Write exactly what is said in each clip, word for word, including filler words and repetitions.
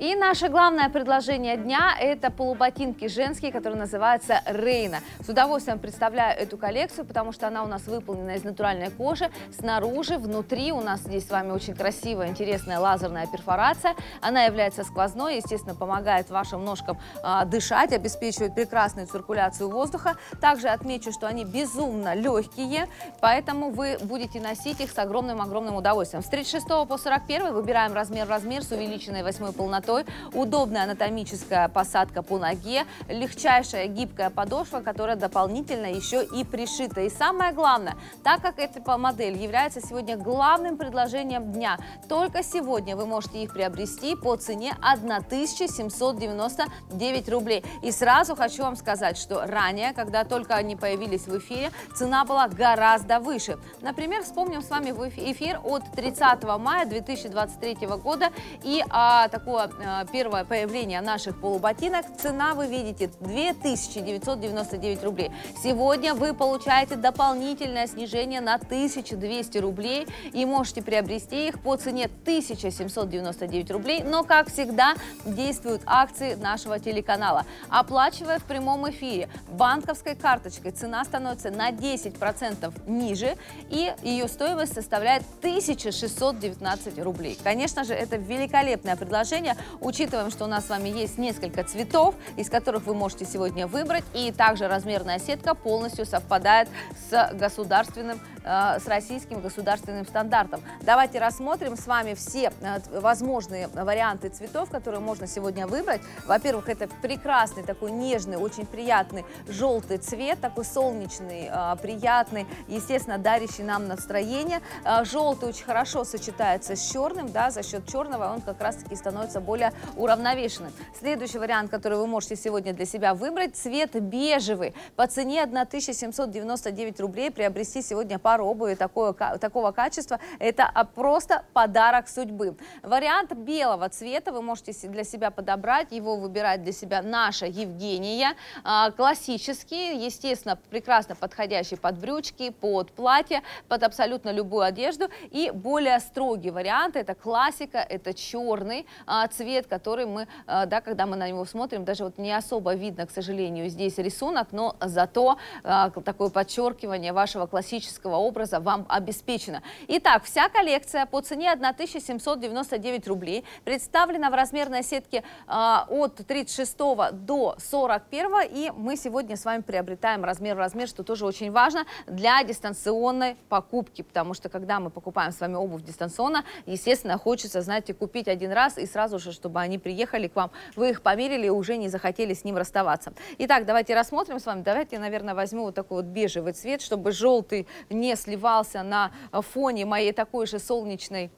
И наше главное предложение дня – это полуботинки женские, которые называются Рейна. С удовольствием представляю эту коллекцию, потому что она у нас выполнена из натуральной кожи. Снаружи, внутри у нас здесь с вами очень красивая, интересная лазерная перфорация. Она является сквозной, естественно, помогает вашим ножкам а, дышать, обеспечивает прекрасную циркуляцию воздуха. Также отмечу, что они безумно легкие, поэтому вы будете носить их с огромным-огромным удовольствием. С тридцать шестого по сорок первый выбираем размер-размер с увеличенной восьмой полнотой. Удобная анатомическая посадка по ноге, легчайшая гибкая подошва, которая дополнительно еще и пришита. И самое главное, так как эта модель является сегодня главным предложением дня, только сегодня вы можете их приобрести по цене тысяча семьсот девяносто девять рублей. И сразу хочу вам сказать, что ранее, когда только они появились в эфире, цена была гораздо выше. Например, вспомним с вами эфир от тридцатого мая две тысячи двадцать третьего года и а, такое а, первое появление наших полуботинок. Цена, вы видите, две тысячи девятьсот девяносто девять рублей. Сегодня вы получаете дополнительное снижение на тысячу двести рублей и можете приобрести их по цене тысяча семьсот девяносто девять рублей. Но, как всегда, действуют акции нашего телеканала. Оплачивая в прямом эфире банковской карточкой, цена становится на десять процентов ниже, и ее стоимость составляет тысяча шестьсот девятнадцать рублей. Конечно же, это великолепное предложение. Учитываем, что у нас с вами есть несколько цветов, из которых вы можете сегодня выбрать, и также размерная сетка полностью совпадает с государственным, э, с российским государственным стандартом. Давайте рассмотрим с вами все э, возможные варианты цветов, которые можно сегодня выбрать. Во-первых, это прекрасный такой нежный, очень приятный желтый цвет, такой солнечный, э, приятный, естественно, дарящий нам настроение. Э, желтый очень хорошо сочетается с черным, да, за счет черного он как раз-таки становится более уравновешенным. Следующий вариант, который вы можете сегодня для себя выбрать, цвет бежевый. По цене тысяча семьсот девяносто девять рублей приобрести сегодня пару обуви такого, такого качества – это просто подарок судьбы. Вариант белого цвета вы можете для себя подобрать, его выбирает для себя наша Евгения. Классический, естественно, прекрасно подходящий под брючки, под платье, под абсолютно любую одежду. И более строгий вариант – это классика, это черный цвет, который мы, да, когда мы на него смотрим, даже вот не особо видно, к сожалению, здесь рисунок, но зато э, такое подчеркивание вашего классического образа вам обеспечено. Итак, вся коллекция по цене тысяча семьсот девяносто девять рублей представлена в размерной сетке э, от тридцать шестого до сорок первого, и мы сегодня с вами приобретаем размер-размер, что тоже очень важно для дистанционной покупки, потому что когда мы покупаем с вами обувь дистанционно, естественно, хочется, знаете, купить один раз и сразу же, чтобы они приехали к вам, вы их померили и уже не захотели с ним расставаться. Итак, давайте рассмотрим с вами. Давайте я, наверное, возьму вот такой вот бежевый цвет, чтобы желтый не сливался на фоне моей такой же солнечной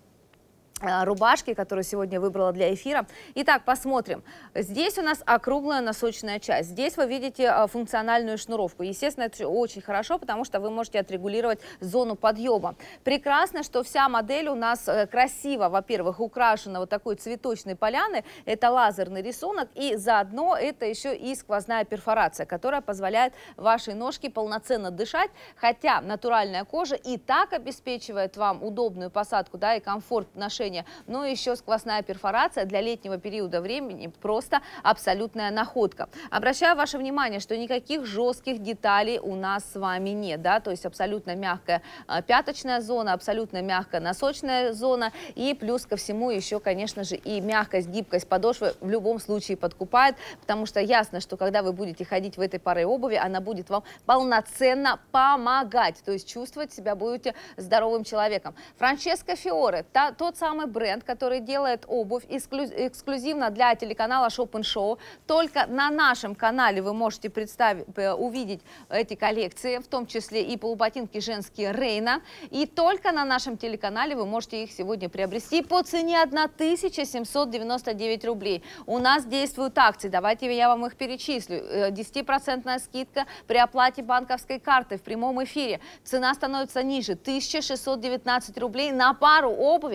рубашки, которую сегодня выбрала для эфира. Итак, посмотрим. Здесь у нас округлая носочная часть. Здесь вы видите функциональную шнуровку. Естественно, это очень хорошо, потому что вы можете отрегулировать зону подъема. Прекрасно, что вся модель у нас красиво, во-первых, украшена вот такой цветочной поляной. Это лазерный рисунок, и заодно это еще и сквозная перфорация, которая позволяет вашей ножке полноценно дышать, хотя натуральная кожа и так обеспечивает вам удобную посадку, да, и комфорт ношения, но еще сквозная перфорация для летнего периода времени просто абсолютная находка. Обращаю ваше внимание, что никаких жестких деталей у нас с вами нет, да, то есть абсолютно мягкая а, пяточная зона, абсолютно мягкая носочная зона, и плюс ко всему еще, конечно же, и мягкость, гибкость подошвы в любом случае подкупает, потому что ясно, что когда вы будете ходить в этой паре обуви, она будет вам полноценно помогать, то есть чувствовать себя будете здоровым человеком. Франческо Фиоре, та, тот самый бренд, который делает обувь эксклюзивно для телеканала Shop and Show. Только на нашем канале вы можете представить, увидеть эти коллекции, в том числе и полуботинки женские Рейна. И только на нашем телеканале вы можете их сегодня приобрести по цене тысяча семьсот девяносто девять рублей. У нас действуют акции, давайте я вам их перечислю. десятипроцентная скидка при оплате банковской карты в прямом эфире. Цена становится ниже, тысяча шестьсот девятнадцать рублей на пару обуви из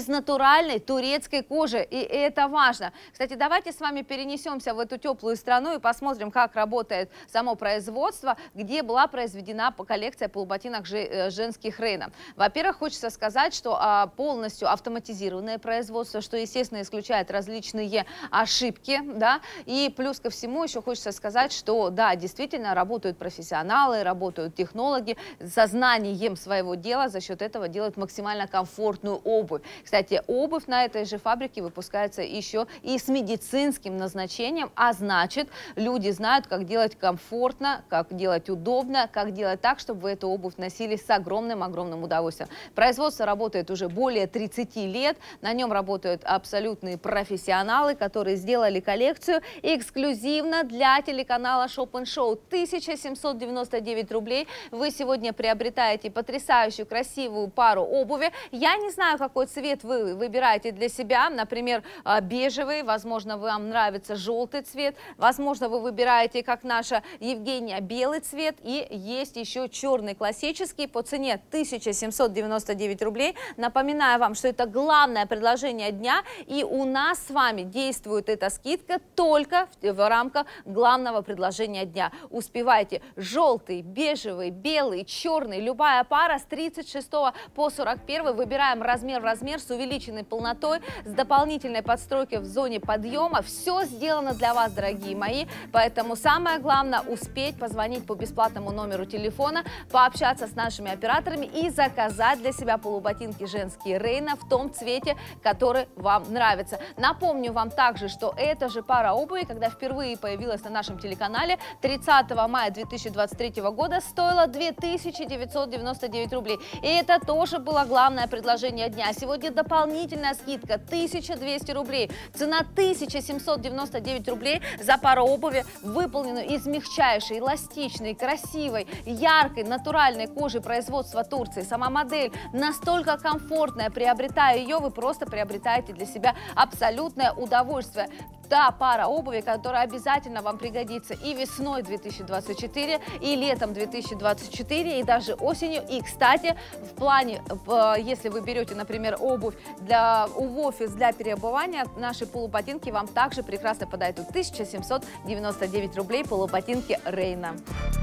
из натуральной турецкой кожи, и это важно. Кстати, давайте с вами перенесемся в эту теплую страну и посмотрим, как работает само производство, где была произведена коллекция полуботинок женских Рейна. Во-первых, хочется сказать, что а, полностью автоматизированное производство, что, естественно, исключает различные ошибки, да, и плюс ко всему еще хочется сказать, что, да, действительно работают профессионалы, работают технологи со знанием своего дела, за счет этого делают максимально комфортную обувь. Кстати, обувь на этой же фабрике выпускается еще и с медицинским назначением, а значит, люди знают, как делать комфортно, как делать удобно, как делать так, чтобы вы эту обувь носили с огромным-огромным удовольствием. Производство работает уже более тридцати лет, на нем работают абсолютные профессионалы, которые сделали коллекцию эксклюзивно для телеканала Shop and Show. тысяча семьсот девяносто девять рублей. Вы сегодня приобретаете потрясающую красивую пару обуви. Я не знаю, какой цвет вы выбираете для себя, например, бежевый, возможно, вам нравится желтый цвет, возможно, вы выбираете, как наша Евгения, белый цвет, и есть еще черный классический по цене тысяча семьсот девяносто девять рублей. Напоминаю вам, что это главное предложение дня, и у нас с вами действует эта скидка только в, в рамках главного предложения дня. Успевайте: желтый, бежевый, белый, черный, любая пара с тридцать шестого по сорок первый. Выбираем размер в размер с увеличенной полнотой, с дополнительной подстройкой в зоне подъема. Все сделано для вас, дорогие мои, поэтому самое главное успеть позвонить по бесплатному номеру телефона, пообщаться с нашими операторами и заказать для себя полуботинки женские Рейна в том цвете, который вам нравится. Напомню вам также, что эта же пара обуви, когда впервые появилась на нашем телеканале тридцатого мая две тысячи двадцать третьего года, стоила две тысячи девятьсот девяносто девять рублей. И это тоже было главное предложение дня. Сегодня дополнительная скидка тысяча двести рублей. Цена тысяча семьсот девяносто девять рублей за пару обуви, выполненную из мягчайшей, эластичной, красивой, яркой, натуральной кожи производства Турции. Сама модель настолько комфортная. Приобретая ее, вы просто приобретаете для себя абсолютное удовольствие. Та пара обуви, которая обязательно вам пригодится и весной две тысячи двадцать четыре, и летом две тысячи двадцать четыре, и даже осенью. И, кстати, в плане, если вы берете, например, обувь для, в офис для переобувания, наши полуботинки вам также прекрасно подойдут. тысяча семьсот девяносто девять рублей полуботинки Рейна.